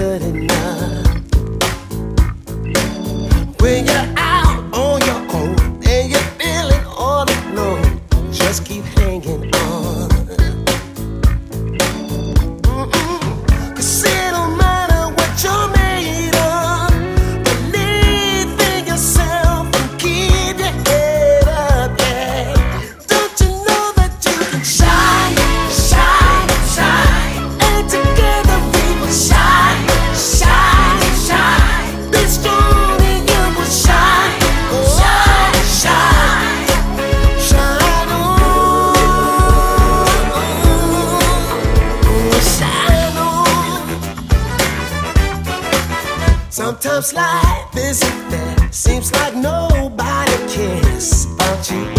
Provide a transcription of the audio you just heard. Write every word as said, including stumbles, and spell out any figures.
good enough. When you're out on your own and you're feeling all alone, just keep hanging on. Mm-mm. 'Cause it don't matter what you're made of, believe in yourself and keep your head up, yeah. Don't you know that you can shine, shine, shine, and together we will shine, shine, shine. Be strong and you will shine, shine, shine, shine on, shine on. Sometimes life isn't fair, seems like nobody cares about you